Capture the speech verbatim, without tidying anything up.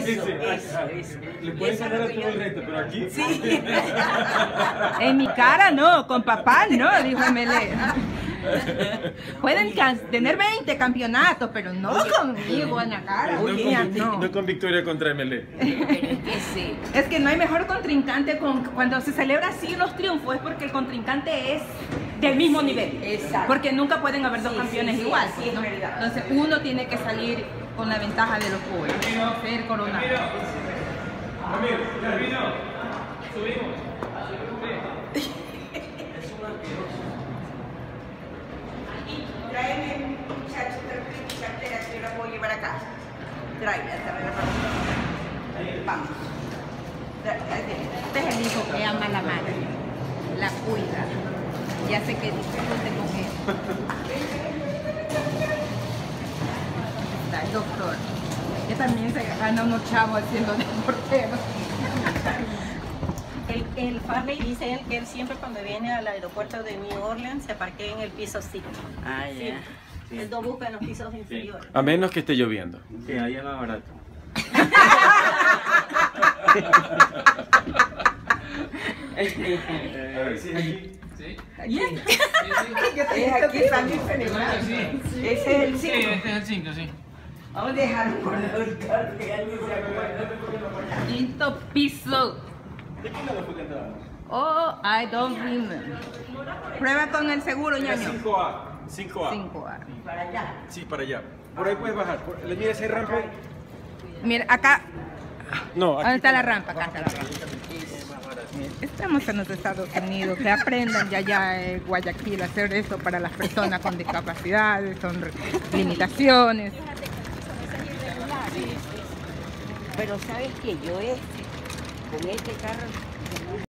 Eso, sí. eso, eso. Le pueden ganar a todo el resto, pero aquí... Sí. En mi cara no, con papá no, dijo Emelé. Pueden tener veinte campeonatos, pero no conmigo en la cara. No, Oye, con, no. no con victoria contra M L E. Pero es que sí. Es que no hay mejor contrincante con, cuando se celebra así los triunfos, es porque el contrincante es del mismo nivel. Exacto. Porque nunca pueden haber dos Sí, campeones sí, sí, igual. así es ¿no? verdad. Entonces uno tiene que salir con la ventaja de los jóvenes, no ser coronado. Amigo, termino. Subimos. Tráeme, muchacho, tráeme mi cartera, que yo la puedo llevar a casa. Tráeme, tráeme para Vamos. Este es el hijo que ama a la madre, la cuida, y hace que disfrute con él. Está el doctor, que también se gana unos chavos haciendo de portero. El, el Farley dice él que él siempre cuando viene al aeropuerto de New Orleans se parquea en el piso cinco. Ah, ya. Sí. Él no busca en los pisos inferiores. A menos que esté lloviendo. Sí, ahí es más barato. A ver si es aquí. Sí. Aquí. Yo te Es aquí también celebrando. Sí. Ese es el Sí, cinco. este es el cinco, sí. Vamos a dejarlo por la ahorita, que alguien se acuerda. Quinto piso. ¿De qué lado fue que andábamos? Oh, I don't remember. Prueba con el seguro, ñaño. cinco A. cinco A. cinco A. Para allá. Sí, para allá. Por ahí puedes bajar. Por... ¿Le mira ese rampa? Mira, acá. No, ¿Dónde está la rampa? Acá está la rampa. Mira, estamos en los Estados Unidos. Que aprendan ya ya en Guayaquil a hacer eso para las personas con discapacidades, con limitaciones. Pero sabes que yo este, con este carro